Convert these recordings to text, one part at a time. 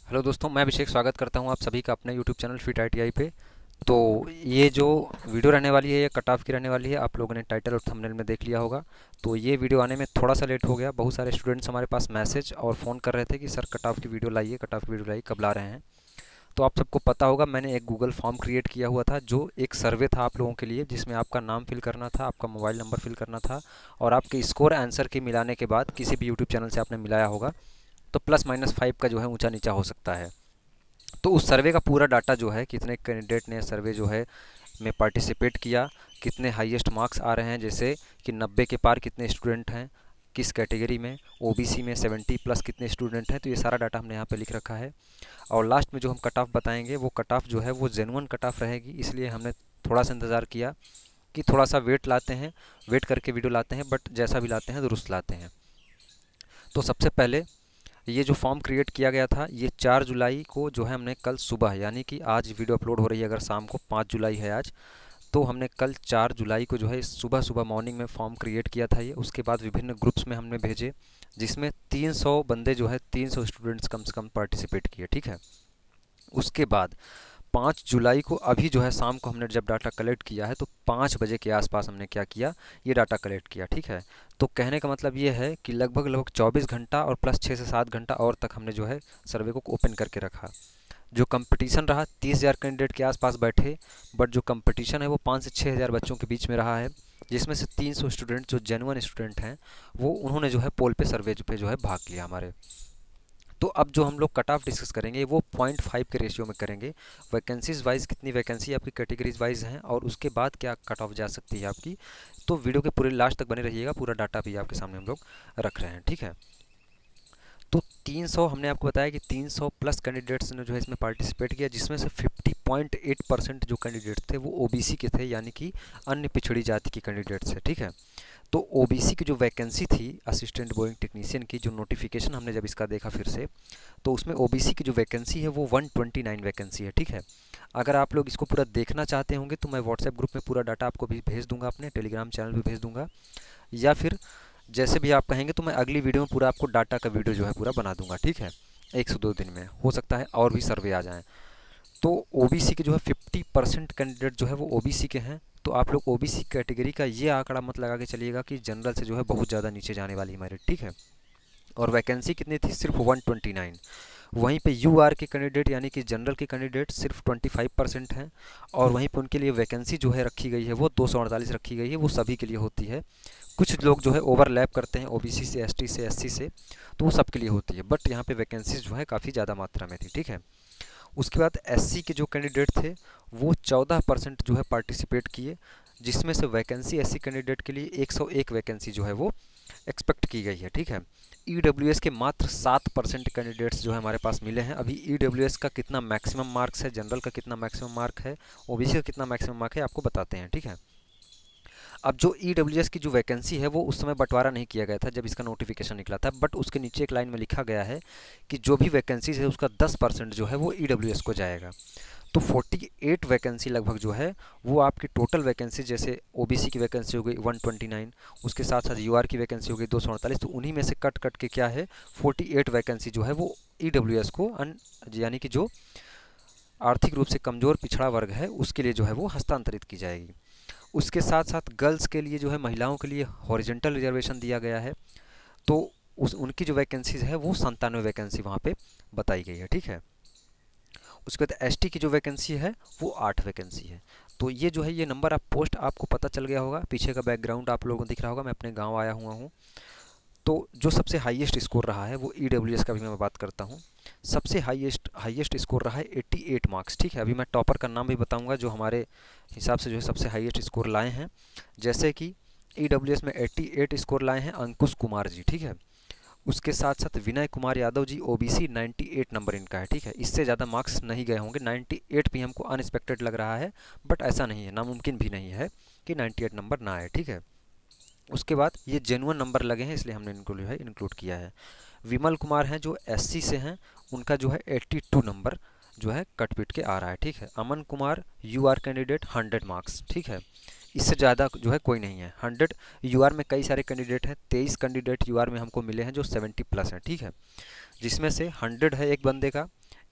Hello दोस्तों, मैं अभिषेक स्वागत करता हूं आप सभी का अपने यूट्यूब चैनल फिट आईटीआई पे। तो ये जो वीडियो रहने वाली है ये कट ऑफ की रहने वाली है। आप लोगों ने टाइटल और थंबनेल में देख लिया होगा। तो ये वीडियो आने में थोड़ा सा लेट हो गया। बहुत सारे स्टूडेंट्स हमारे पास मैसेज और फ़ोन कर रहे थे कि सर कट ऑफ की वीडियो लाइए, कट ऑफ की वीडियो लाइए, कब ला रहे हैं। तो आप सबको पता होगा, मैंने एक गूगल फॉर्म क्रिएट किया हुआ था जो एक सर्वे था आप लोगों के लिए, जिसमें आपका नाम फिल करना था, आपका मोबाइल नंबर फिल करना था और आपके स्कोर आंसर के मिलाने के बाद किसी भी यूट्यूब चैनल से आपने मिलाया होगा तो +-5 का जो है ऊंचा नीचा हो सकता है। तो उस सर्वे का पूरा डाटा जो है, कितने कैंडिडेट ने सर्वे जो है में पार्टिसिपेट किया, कितने हाईएस्ट मार्क्स आ रहे हैं, जैसे कि 90 के पार कितने स्टूडेंट हैं, किस कैटेगरी में, ओबीसी में 70+ कितने स्टूडेंट हैं, तो ये सारा डाटा हमने यहाँ पे लिख रखा है। और लास्ट में जो हम कट ऑफ बताएंगे वो कट ऑफ जो है वो जेन्युइन कट ऑफ रहेगी, इसलिए हमने थोड़ा सा इंतज़ार किया कि थोड़ा सा वेट लाते हैं, वेट करके वीडियो लाते हैं, बट जैसा भी लाते हैं दुरुस्त लाते हैं। तो सबसे पहले ये जो फॉर्म क्रिएट किया गया था ये 4 जुलाई को जो है हमने कल सुबह, यानी कि आज वीडियो अपलोड हो रही है अगर शाम को 5 जुलाई है आज, तो हमने कल 4 जुलाई को जो है सुबह सुबह मॉर्निंग में फॉर्म क्रिएट किया था ये। उसके बाद विभिन्न ग्रुप्स में हमने भेजे, जिसमें 300 बंदे जो है 300 स्टूडेंट्स कम से कम पार्टिसिपेट किए, ठीक है। उसके बाद 5 जुलाई को अभी जो है शाम को हमने जब डाटा कलेक्ट किया है तो 5 बजे के आसपास हमने क्या किया, ये डाटा कलेक्ट किया, ठीक है। तो कहने का मतलब ये है कि लगभग लगभग 24 घंटा और प्लस 6 से 7 घंटा और तक हमने जो है सर्वे को ओपन करके रखा। जो कंपटीशन रहा 30,000 कैंडिडेट के आसपास बैठे, बट जो कंपटीशन है वो 5 से 6,000 बच्चों के बीच में रहा है, जिसमें से 300 स्टूडेंट जो जेन्युइन स्टूडेंट हैं वो उन्होंने जो है पोल पे सर्वे पे जो है भाग लिया हमारे। तो अब जो हम लोग कट ऑफ डिस्कस करेंगे वो 0.5 के रेशियो में करेंगे। वैकेंसीज वाइज कितनी वैकेंसी आपकी कैटेगरीज वाइज हैं और उसके बाद क्या कट ऑफ जा सकती है आपकी। तो वीडियो के पूरे लास्ट तक बने रहिएगा, पूरा डाटा भी आपके सामने हम लोग रख रहे हैं, ठीक है। तो 300 हमने आपको बताया कि 300+ कैंडिडेट्स ने जो है इसमें पार्टिसिपेट किया, जिसमें से 50.8% जो कैंडिडेट्स थे वो ओबीसी के थे, यानी कि अन्य पिछड़ी जाति के कैंडिडेट्स थे, ठीक है। तो ओबीसी की जो वैकेंसी थी असिस्टेंट बोइंग टेक्नीशियन की, जो नोटिफिकेशन हमने जब इसका देखा फिर से, तो उसमें ओबीसी की जो वैकेंसी है वो 129 वैकेंसी है, ठीक है। अगर आप लोग इसको पूरा देखना चाहते होंगे तो मैं व्हाट्सएप ग्रुप में पूरा डाटा आपको भी भेज दूंगा, अपने टेलीग्राम चैनल पे भेज दूंगा, या फिर जैसे भी आप कहेंगे तो मैं अगली वीडियो में पूरा आपको डाटा का वीडियो जो है पूरा बना दूंगा, ठीक है। 1 से 2 दिन में हो सकता है और भी सर्वे आ जाएँ। तो ओबीसी के जो है 50% कैंडिडेट जो है वो ओबीसी के हैं। तो आप लोग ओबीसी कैटेगरी का ये आंकड़ा मत लगा के चलिएगा कि जनरल से जो है बहुत ज़्यादा नीचे जाने वाली मेरिट, ठीक है। और वैकेंसी कितनी थी, सिर्फ 129। वहीं पे यूआर के कैंडिडेट यानी कि जनरल के कैंडिडेट सिर्फ 25% हैं, और वहीं पे उनके लिए वैकेंसी जो है रखी गई है वो 248 रखी गई है, वो सभी के लिए होती है। कुछ लोग जो है ओवरलैप करते हैं ओबीसी से, एसटी से, एससी से, तो वो सबके लिए होती है, बट यहाँ पे वैकेंसीज जो है काफ़ी ज़्यादा मात्रा में थी, ठीक है। उसके बाद एससी के जो कैंडिडेट थे वो 14% जो है पार्टिसिपेट किए, जिसमें से वैकेंसी एससी कैंडिडेट के लिए 101 वैकेंसी जो है वो एक्सपेक्ट की गई है, ठीक है। ईडब्ल्यूएस के मात्र 7% कैंडिडेट्स जो है हमारे पास मिले हैं। अभी ईडब्ल्यूएस का कितना मैक्सिमम मार्क्स है, जनरल का कितना मैक्सिमम मार्क है, ओबीसी का कितना मैक्सिमम मार्क है, आपको बताते हैं, ठीक है। अब जो ईडब्ल्यूएस की जो वैकेंसी है वो उस समय बंटवारा नहीं किया गया था जब इसका नोटिफिकेशन निकला था, बट उसके नीचे एक लाइन में लिखा गया है कि जो भी वैकेंसीज है उसका 10% जो है वो ईडब्ल्यूएस को जाएगा। तो 48 वैकेंसी लगभग जो है वो आपकी टोटल वैकेंसी, जैसे ओबीसी की वैकेंसी हो गई 129, उसके साथ साथ यूआर की वैकेंसी हो गई 248, तो उन्हीं में से कट कट के क्या है 48 वैकेंसी जो है वो ईडब्ल्यूएस को यानी कि जो आर्थिक रूप से कमज़ोर पिछड़ा वर्ग है उसके लिए जो है वो हस्तांतरित की जाएगी। उसके साथ साथ गर्ल्स के लिए जो है, महिलाओं के लिए हॉरिजेंटल रिजर्वेशन दिया गया है, तो उस उनकी जो वैकेंसीज है वो 97 वैकेंसी वहाँ पे बताई गई है, ठीक है। उसके बाद एसटी की जो वैकेंसी है वो 8 वैकेंसी है। तो ये जो है ये नंबर आप पोस्ट आपको पता चल गया होगा, पीछे का बैकग्राउंड आप लोगों को दिख रहा होगा, मैं अपने गाँव आया हुआ हूँ। तो जो सबसे हाईएस्ट स्कोर रहा है वो ईडब्ल्यूएस का भी मैं बात करता हूँ। सबसे हाईएस्ट हाईएस्ट स्कोर रहा है 88 मार्क्स, ठीक है। अभी मैं टॉपर का नाम भी बताऊंगा जो हमारे हिसाब से जो है सबसे हाईएस्ट स्कोर लाए हैं। जैसे कि ईडब्ल्यूएस में 88 स्कोर लाए हैं अंकुश कुमार जी, ठीक है। उसके साथ साथ विनय कुमार यादव जी ओबीसी 98 नंबर इनका है, ठीक है। इससे ज़्यादा मार्क्स नहीं गए होंगे, 98 भी हमको अनएक्सपेक्टेड लग रहा है, बट ऐसा नहीं है, नामुमकिन भी नहीं है कि 98 नंबर ना आए, ठीक है। उसके बाद ये जेन्युइन नंबर लगे हैं इसलिए हमने इनको जो है इंक्लूड किया है। विमल कुमार हैं जो एससी से हैं, उनका जो है 82 नंबर जो है कटपीट के आ रहा है, ठीक है। Aman Kumar UR candidate 100 marks, ठीक है। इससे ज़्यादा जो है कोई नहीं है 100। यूआर में कई सारे कैंडिडेट हैं, 23 कैंडिडेट यूआर में हमको मिले हैं जो 70+ हैं, ठीक है। जिसमें से 100 है एक बंदे का,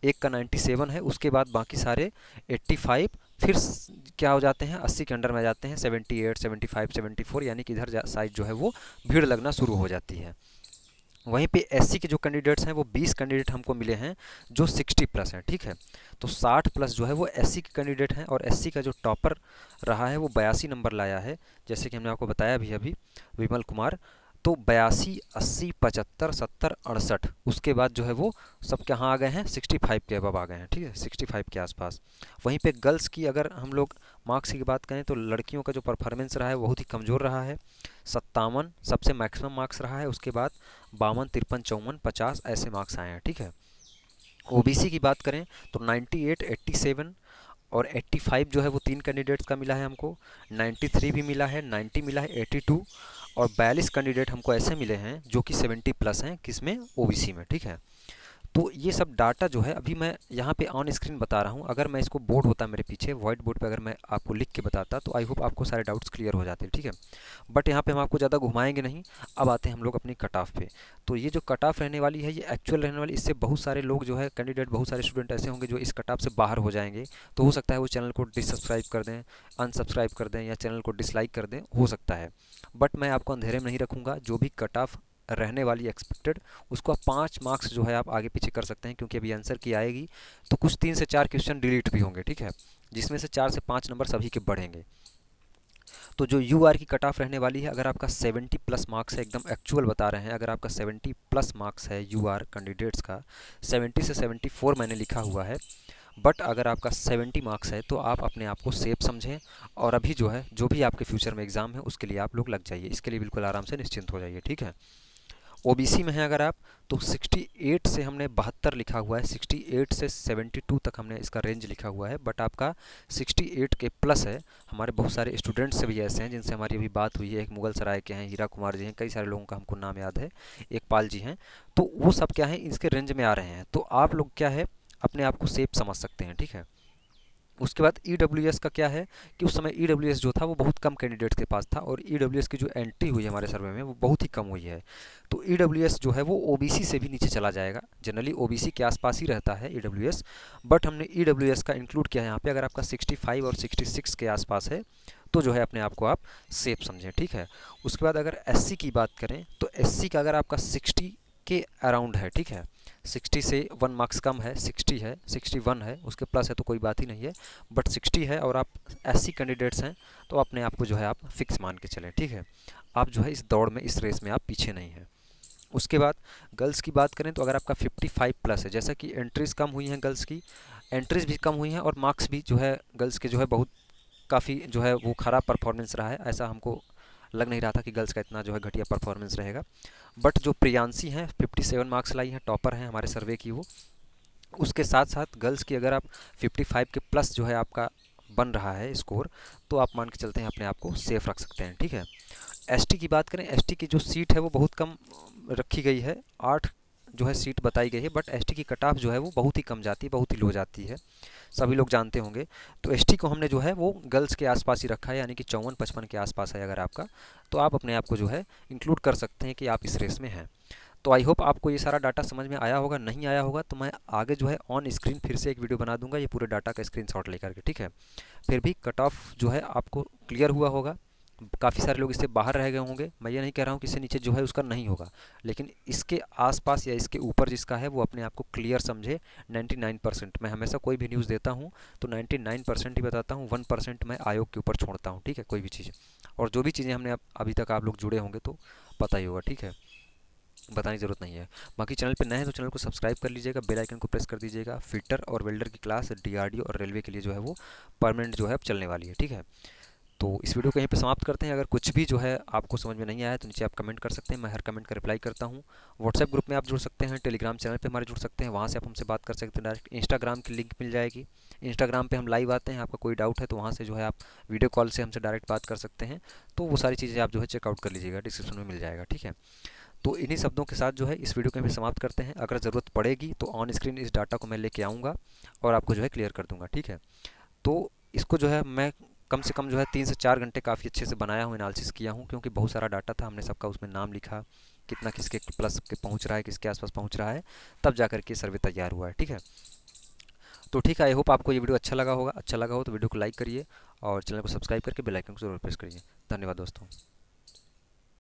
एक का 97 है, उसके बाद बाकी सारे 85, फिर क्या हो जाते हैं 80 के अंडर में आ जाते हैं 78, 75, 74, यानी कि इधर साइड जो है वो भीड़ लगना शुरू हो जाती है। वहीं पे एससी के जो कैंडिडेट्स हैं वो 20 कैंडिडेट हमको मिले हैं जो 60 प्लस हैं, ठीक है। तो 60 प्लस जो है वो एससी के कैंडिडेट हैं, और एससी का जो टॉपर रहा है वो 82 नंबर लाया है, जैसे कि हमने आपको बताया भी अभी, विमल कुमार। तो 82, 80, 75, 70, 68, उसके बाद जो है वो सब कहाँ आ गए हैं 65 के अबव आ गए हैं, ठीक है, 65 के आसपास। वहीं पे गर्ल्स की अगर हम लोग मार्क्स की बात करें तो लड़कियों का जो परफॉर्मेंस रहा है बहुत ही कमज़ोर रहा है। 57 सबसे मैक्सिमम मार्क्स रहा है, उसके बाद 52, 53, 54, 50 ऐसे मार्क्स आए हैं, ठीक है। ओबीसी की बात करें तो 98, 87 और 85 जो है वो 3 कैंडिडेट्स का मिला है हमको, 93 भी मिला है, 90 मिला है, 82 और 42 कैंडिडेट हमको ऐसे मिले हैं जो कि 70 प्लस हैं, किसमें, ओबीसी में, ठीक है। तो ये सब डाटा जो है अभी मैं यहाँ पे ऑन स्क्रीन बता रहा हूँ। अगर मैं इसको बोर्ड होता मेरे पीछे व्हाइट बोर्ड पे अगर मैं आपको लिख के बताता तो आई होप आपको सारे डाउट्स क्लियर हो जाते, ठीक है। बट यहाँ पे हम आपको ज़्यादा घुमाएंगे नहीं। अब आते हैं हम लोग अपनी कट ऑफ पे। तो ये जो कट ऑफ रहने वाली है ये एक्चुअल रहने वाली, इससे बहुत सारे लोग जो है कैंडिडेट, बहुत सारे स्टूडेंट ऐसे होंगे जो इस कट ऑफ से बाहर हो जाएंगे। तो हो सकता है वो चैनल को डिसब्सक्राइब कर दें, अनसब्सक्राइब कर दें या चैनल को डिसलाइक कर दें, हो सकता है। बट मैं आपको अंधेरे में नहीं रखूँगा। जो भी कट ऑफ रहने वाली एक्सपेक्टेड, उसको आप 5 मार्क्स जो है आप आगे पीछे कर सकते हैं, क्योंकि अभी आंसर की आएगी तो कुछ 3 से 4 क्वेश्चन डिलीट भी होंगे, ठीक है, जिसमें से 4 से 5 नंबर सभी के बढ़ेंगे। तो जो यू आर की कट ऑफ रहने वाली है, अगर आपका 70 प्लस मार्क्स है, एकदम एक्चुअल बता रहे हैं, अगर आपका 70 प्लस मार्क्स है यू आर कैंडिडेट्स का, 70 से 74 मैंने लिखा हुआ है, बट अगर आपका 70 मार्क्स है तो आप अपने आप को सेफ समझें, और अभी जो है जो भी आपके फ्यूचर में एग्ज़ाम है उसके लिए आप लोग लग जाइए, इसके लिए बिल्कुल आराम से निश्चिंत हो जाइए, ठीक है। ओबीसी में है अगर आप, तो 68 से हमने 72 लिखा हुआ है, 68 से 72 तक हमने इसका रेंज लिखा हुआ है, बट आपका 68 के प्लस है। हमारे बहुत सारे स्टूडेंट्स से भी ऐसे हैं जिनसे हमारी अभी बात हुई है, एक मुगल सराय के हैं, हीरा कुमार जी हैं, कई सारे लोगों का हमको नाम याद है, एक पाल जी हैं। तो वो सब क्या है इसके रेंज में आ रहे हैं, तो आप लोग क्या है अपने आप को सेफ समझ सकते हैं, ठीक है। उसके बाद ईडब्ल्यूएस का क्या है कि उस समय ईडब्ल्यूएस जो था वो बहुत कम कैंडिडेट्स के पास था, और ईडब्ल्यूएस की जो एंट्री हुई हमारे सर्वे में वो बहुत ही कम हुई है। तो ईडब्ल्यूएस जो है वो ओबीसी से भी नीचे चला जाएगा, जनरली ओबीसी के आसपास ही रहता है ईडब्ल्यूएस, बट हमने ईडब्ल्यूएस का इंक्लूड किया है यहाँ पे। अगर आपका 65 और 66 के आसपास है तो जो है अपने आप को आप सेफ समझें, ठीक है। उसके बाद अगर एससी की बात करें तो एससी का अगर आपका 60 के अराउंड है, ठीक है, 60 से 1 मार्क्स कम है, 60 है, 61 है, उसके प्लस है तो कोई बात ही नहीं है, बट 60 है और आप एससी कैंडिडेट्स हैं तो अपने आप को जो है आप फिक्स मान के चलें, ठीक है। आप जो है इस दौड़ में, इस रेस में आप पीछे नहीं हैं। उसके बाद गर्ल्स की बात करें तो अगर आपका 55 प्लस है, जैसा कि एंट्रीज़ कम हुई हैं गर्ल्स की, एंट्रीज़ भी कम हुई हैं और मार्क्स भी जो है गर्ल्स के जो है बहुत काफ़ी जो है वो ख़राब परफॉर्मेंस रहा है, ऐसा हमको लग नहीं रहा था कि गर्ल्स का इतना जो है घटिया परफॉर्मेंस रहेगा। बट जो प्रियांशी हैं 57 मार्क्स लाई हैं, टॉपर हैं हमारे सर्वे की वो, उसके साथ साथ गर्ल्स की अगर आप 55 के प्लस जो है आपका बन रहा है स्कोर, तो आप मान के चलते हैं अपने आप को सेफ रख सकते हैं, ठीक है। एसटी की बात करें, एसटी की जो सीट है वो बहुत कम रखी गई है, 8 जो है सीट बताई गई है, बट एसटी की कट ऑफ जो है वो बहुत ही कम जाती है, बहुत ही लो जाती है, सभी लोग जानते होंगे। तो एसटी को हमने जो है वो गर्ल्स के आसपास ही रखा है, यानी कि 54-55 के आसपास है अगर आपका, तो आप अपने आप को जो है इंक्लूड कर सकते हैं कि आप इस रेस में हैं। तो आई होप आपको ये सारा डाटा समझ में आया होगा, नहीं आया होगा तो मैं आगे जो है ऑन स्क्रीन फिर से एक वीडियो बना दूंगा ये पूरे डाटा का स्क्रीनशॉट लेकर के, ठीक है। फिर भी कट ऑफ जो है आपको क्लियर हुआ होगा, काफ़ी सारे लोग इससे बाहर रह गए होंगे, मैं ये नहीं कह रहा हूँ कि इससे नीचे जो है उसका नहीं होगा, लेकिन इसके आसपास या इसके ऊपर जिसका है वो अपने आप को क्लियर समझे। 99% मैं हमेशा कोई भी न्यूज़ देता हूँ तो 99% ही बताता हूँ, 1% मैं आयोग के ऊपर छोड़ता हूँ, ठीक है, कोई भी चीज़। और जो भी चीज़ें हमने अभी तक आप लोग जुड़े होंगे तो पता ही होगा, ठीक है, बताने की ज़रूरत नहीं है। बाकी चैनल पे नए हैं तो चैनल को सब्सक्राइब कर लीजिएगा, बेल आइकन को प्रेस कर दीजिएगा। फिटर और वेल्डर की क्लास डीआरडीओ और रेलवे के लिए जो है वो परमानेंट जो है अब चलने वाली है, ठीक है। तो इस वीडियो को यहीं पे समाप्त करते हैं। अगर कुछ भी जो है आपको समझ में नहीं आया तो नीचे आप कमेंट कर सकते हैं, मैं हर कमेंट का रिप्लाई करता हूँ। व्हाट्सएप ग्रुप में आप जुड़ सकते हैं, टेलीग्राम चैनल पे हमारे जुड़ सकते हैं, वहाँ से आप हमसे बात कर सकते हैं डायरेक्ट। इंस्टाग्राम की लिंक मिल जाएगी, इंस्टाग्राम पे हम लाइव आते हैं, आपका कोई डाउट है तो वहाँ से जो है आप वीडियो कॉल से हमसे डायरेक्ट बात कर सकते हैं। तो वो सारी चीज़ें आप जो है चेकआउट कर लीजिएगा, डिस्क्रिप्शन में मिल जाएगा, ठीक है। तो इन्हीं शब्दों के साथ जो है इस वीडियो को भी समाप्त करते हैं। अगर ज़रूरत पड़ेगी तो ऑन स्क्रीन इस डाटा को मैं लेके आऊँगा और आपको जो है क्लियर कर दूँगा, ठीक है। तो इसको जो है मैं कम से कम जो है 3 से 4 घंटे काफ़ी अच्छे से बनाया हूँ, एनालिसिस किया हूँ, क्योंकि बहुत सारा डाटा था, हमने सबका उसमें नाम लिखा, कितना किसके प्लस के पहुँच रहा है, किसके आसपास पहुँच रहा है, तब जा कर के सर्वे तैयार हुआ है, ठीक है। तो ठीक है, आई होप आपको ये वीडियो अच्छा लगा होगा। अच्छा लगा हो तो वीडियो को लाइक करिए और चैनल को सब्सक्राइब करके बेल आइकन को जरूर प्रेस करिए। धन्यवाद दोस्तों।